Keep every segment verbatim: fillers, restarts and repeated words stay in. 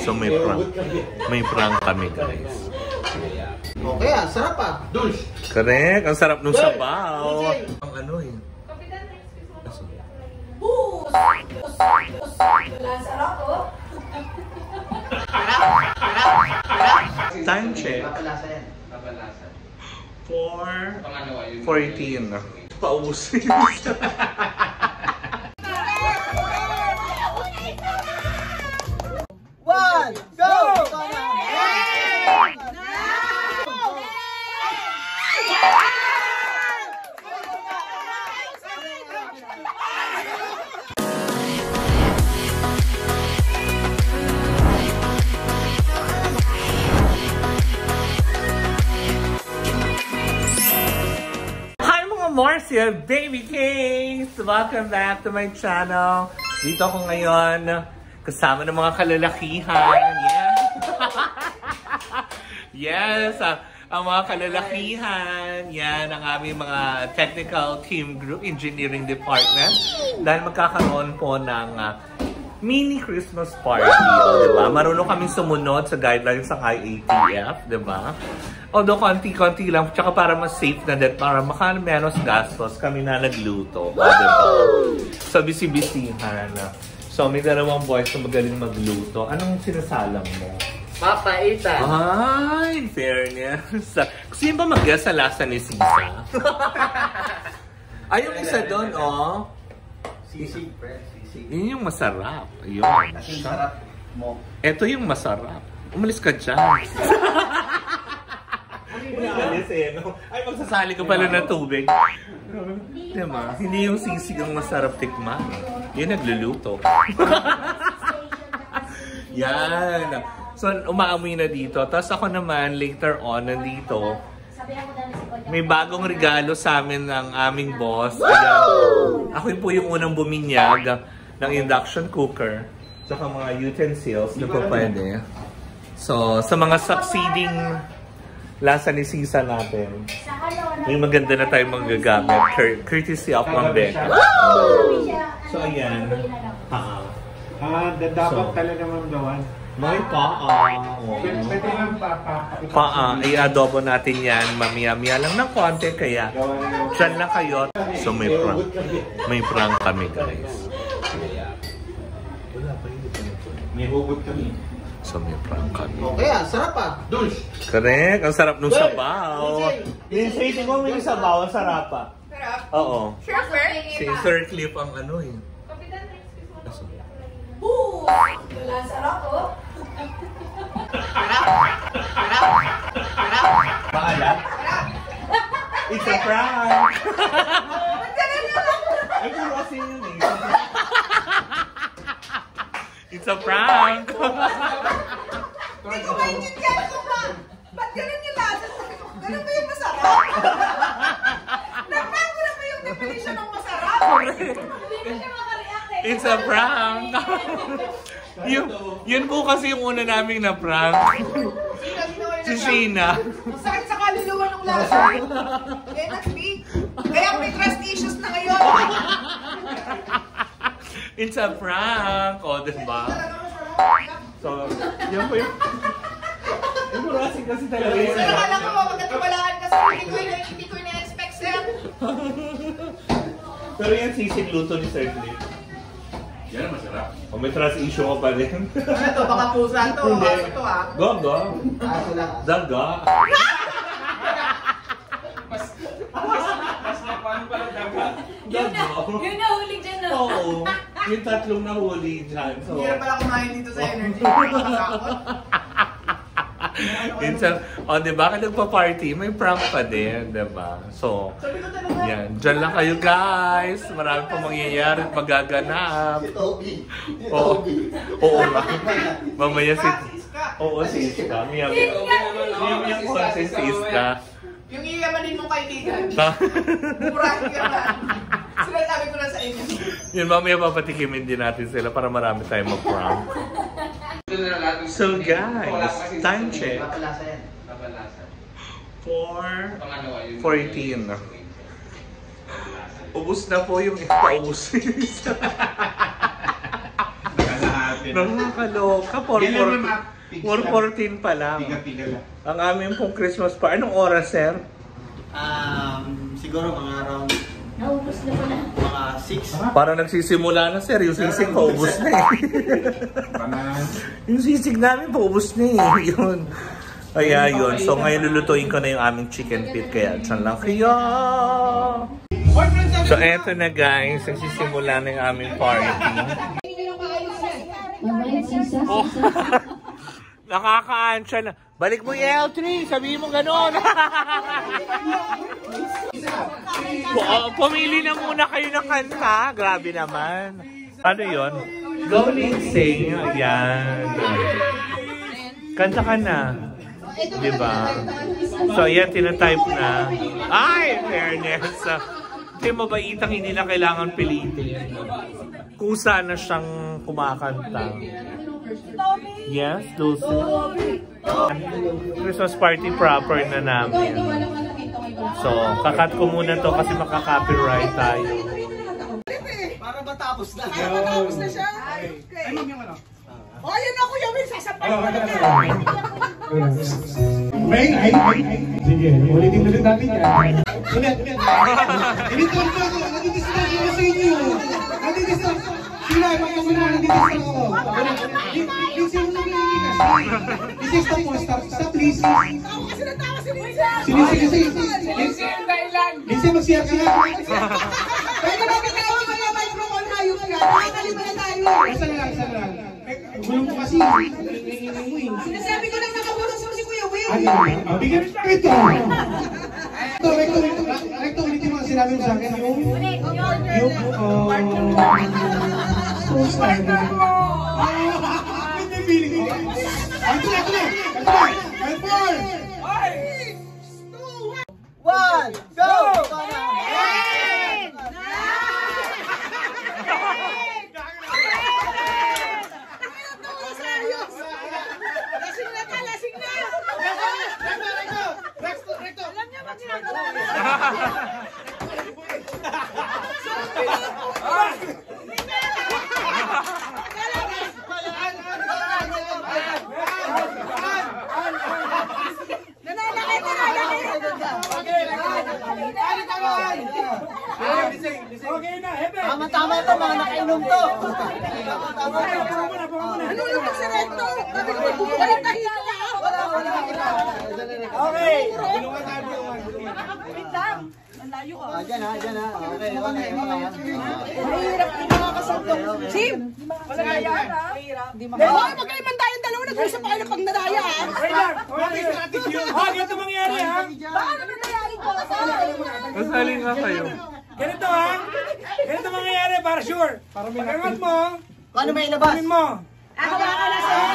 So may prank. May prank kami, guys. Okay ah, sarap ah. Dulce. Correct. Ang sarap nung sabaw. Ang ano eh. Sarap oh. Time check. four fourteen. Pausin. One, go! Marcia, baby cakes! Welcome back to my channel. Dito ako ngayon kasama ng mga kalalakihan. Yes! Yes! Ang, ang mga kalalakihan. Yan ang aming mga technical team group, engineering department. Dahil magkakaroon po ng uh, mini Christmas party. O, diba? Marunong kaming sumunod sa guidelines ng I A T F. Diba? Although konti-konti lang, tsaka para mas safe na din, para maka menos gastos, kami na nagluto. O, diba? So, bisi-bisihan. So, may dalawang boys na magaling magluto. Anong sinasalang mo? Papaitan. Ay, fairness. Sino ba mag-guess sa lasa ni Sisa? Ay, yung isa doon, oh. Sisig, pre. Sisig. Yun yung masarap. Ayun. Kasing sarap mo. Ito yung masarap. Umalis ka dyan. Umalis eh, no? Ay, magsasali ka pala ng tubig. Diba? Hindi yung sisig ang masarap tikman. Yun nagluluto. Yan. So, umaamoy na dito. Tapos ako naman, later on, nandito. May bagong regalo sa amin ng aming boss. Ayan. Ako yun po yung unang buminyag ng induction cooker. Saka mga utensils na po pwede. So, sa mga succeeding lasa ni Sisa natin, may maganda na tayong magagamit. Courtesy of Ma'am Becca. So, ayan. Paa. Ah, dapat talaga Ma'am Dawan. May paa. Pwede lang paa. Paa. I-adobo natin yan. Mamaya-maya lang ng konti. Kaya, dyan lang kayo. So, may prank. May prank kami, guys. May hugot kami. So, may prank kami. Okay ah, sarap ah. Dulce. Correct. Ang sarap nung sabaw. Lindsay, tingnan mo yung sabaw. Ang sarap ah. Sarap? Oo. Sure, sir? Si Sir Cliff ang ano eh. Ooh! Sarap oh. Paala? It's a prank! Ay, kung kasi yun eh. It's a prank! Hindi ko maintindihan ito ba? Ba't ganun yung lasa? Ganun ba yung masarap? Na-prank ko na ba yung definition ng masarap? Hindi ko siya makareact eh. It's a prank! yun, yun po kasi yung una naming na-prank. Si Sheena. Masakit sa kaluluwa ng lasa. Kaya nag-me. Kaya may trust issues na ngayon. It's a prank! O, diba? So, yun po yung... Yung kurasing kasi talaga yun. Sir, alam ko, magkatiwalaan kasi hindi ko ina-expect, sir. Pero yan sisig luto ni Sir Cliff. Yan ang masarap. O may trust issue ka pa rin. Ano to? Baka pusa to. Hindi. Aso to ah. Go, go. Aso lang. Daga. Mas, mas, mas na paano pala daga? Yun na, yun na huli dyan na. Oo. Yung tatlong nahuli dyan. So, Hindi na pala kumain dito sa energy. Nakakakot. minsan, o diba, ka nagpa-party, may prank pa din, diba? So, Sabi ko talaga. yan. Dyan lang kayo, guys. Marami pa mangyayari at magaganap. Si Toby. Si Oo. Toby. Oo nga. Mamaya si... Iska. Oo, si Iska. Miyam. Miyam ko si Iska. Yung iyamanin mong kaibigan. Murahin ka na. Sinasabi ko na sa inyo. Yun, mamaya papatikimin din natin sila para marami tayong mag-prank. So guys, time check. Papalasa yan. four fourteen. Ubus na po yung ipaubos. Nakalahati. Nakakaloka. four fourteen pa lang. Ang aming pong Christmas pa. Anong oras, sir? Um, siguro mga around mga six. Parang nagsisimula na, sir. Yung sisig paubos na eh. Yung sisig namin paubos na eh. Yun. Kaya yun. So ngayon lulutuin ko na yung aming chicken feet. Kaya dyan lang. Kaya... So eto na guys. Nagsisimula na yung aming party. Oh. Nakaka-ansya na. Balik mo yung L three. Sabihin mo gano'n. Pumili na muna kayo ng kanta. Grabe naman. Ano yun? Go Lindsay. Ayan. Kanta ka na. Diba? So ayan, tinatype na. Ay, fairness. Kasi mabaitang hindi na kailangan pilitin. Kusa na siyang kumakanta. Yes, Dulce. Christmas party proper na namin. So, kakat ko muna to kasi makaka-copyright tayo. Para matapos na. Para matapos na siya. Okay. Ay, ma'am yung ano? O, ayun na Kuya Will, sasampay ko na ka. Ay, ay, ay, ay. Sige, ulitin ulit natin yan. Ulit, ulit. Dito ako, nadidistract ako sa inyo. Nadidistract. Sila, magpaguna, nadidistract ako. Please, yung nagliligtas. This is the point. Stop, stop, please. Tawa kasi na tawa si Lisa. Sige, sige, sige. Lisa, mag-share siya. Pwede ba kitawag mo yung microphone hayop ka? Nakakalimutan tayo. Isa lang, isa lang. Gulong mo kasi. Sinasabi ko lang nakabulong mo si Kuya Will. Ay, bigyan mo ito. Ito, recto, recto, recto, ulit yung mga sinabi mo sa akin. Yung, yung, uh, post time. Hindi feeling ko. Ito na, ito na, ito na. And four. One, go! Lasing na ka, lasing na! Alam niya ba ginagawa niya? Nanalaki, nanalaki! Okay na, hebe. Tama-tama ito, mga nakainom to. Ano lang sa recto? Sabi ko, bubukay tayo ka! Okay. Wait lang! Malayo ka. Ah, dyan ha, dyan ha. Okay, okay, okay. Mahirap din makakasalto. Sim! Malagaya ha? Hindi makakasalto. Hoy, wag kayo tayong dalawa. Nag-usap kayo ng pagdadaya ha? Wait lang. Ha, ganito mangyari ha. Paano nangyayari ko? Kasali nga kayo. Ganito ha. Ganito mangyayari para sure. Para may nakangat mo. Paano may ilabas? Kunin mo. Ako ba ka na sir?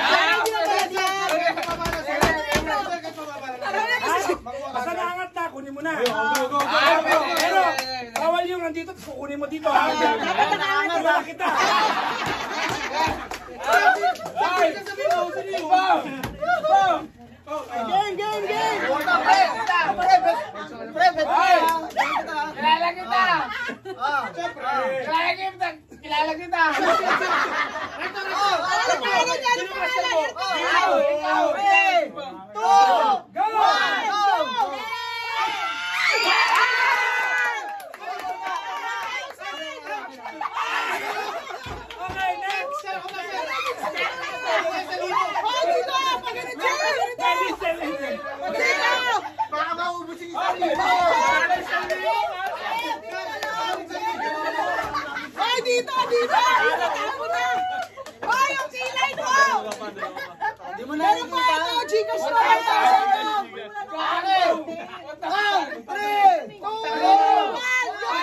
Basta naangat na, kunin mo na. Pero, bawal yung nandito, kukunin mo dito ha. Dapat nakaangat Wala kita. Ay! Game, game, game! Pre, pre, pre, pre, Kilala kita! Ah, Kilala kita! Kilala kita! Ano pa ano dyan? Ano pangalan? Ikaw! Ikaw! three, two, Go! one, go! Okay, next! Oh, dito! Pag-ganit dyan! Listen, listen. Dito! Baka maubos yung isa dito. Ay, dito! Dito! Dito! Tapo na! Ay, ang kilay ko! Di mo na Meron pa ito! Gcash na! one thousand ko! One, three, two, One, go!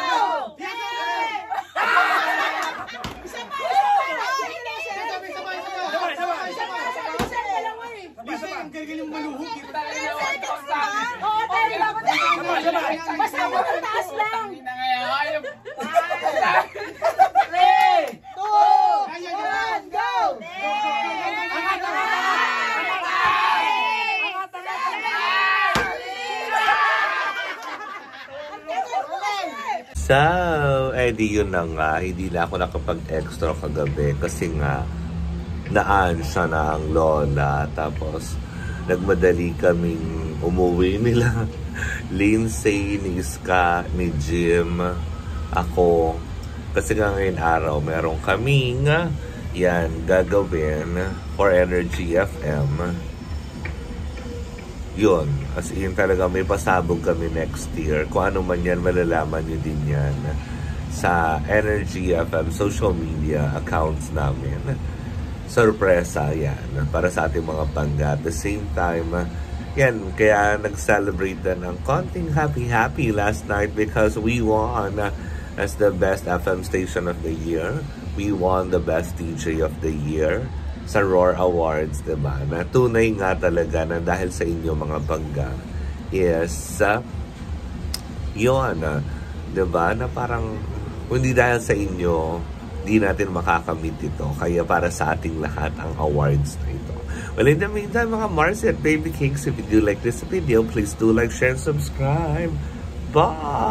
Isa pa! Isa pa! Hindi, sir. Sabay, sabay. Isa pa! Isa pa! Sir, dalawa eh. Lisa, ang galing maluhog. ten seconds na ba? Oo, tayo lang. Sabay, sabay. Basta mo ng taas lang. three, Two, one, go! So, eh di yun na nga. Hindi na ako nakapag-extra kagabi kasi nga naan siya na ang lola. Tapos, nagmadali kaming umuwi nila. Lindsay, ni Iska, ni Jim, ako. Kasi nga ngayon araw, meron kaming yan, gagawin for Energy F M. Yun, as in talaga may pasabog kami next year. Kung ano man yan, malalaman nyo din yan sa Energy F M social media accounts namin. Sorpresa yan para sa ating mga bangga. At the same time, yan, kaya nag-celebrate na ng konting happy-happy last night because we won as the best F M station of the year. We won the best D J of the year sa Roar Awards, diba? Na tunay nga talaga na dahil sa inyo mga bangga is uh, yun, uh, diba? Na parang hindi dahil sa inyo di natin makakamit ito. Kaya para sa ating lahat ang awards na ito. Well, in the meantime, mga Marcy at Baby Cakes, if you do like this video, please do like, share, and subscribe. Bye!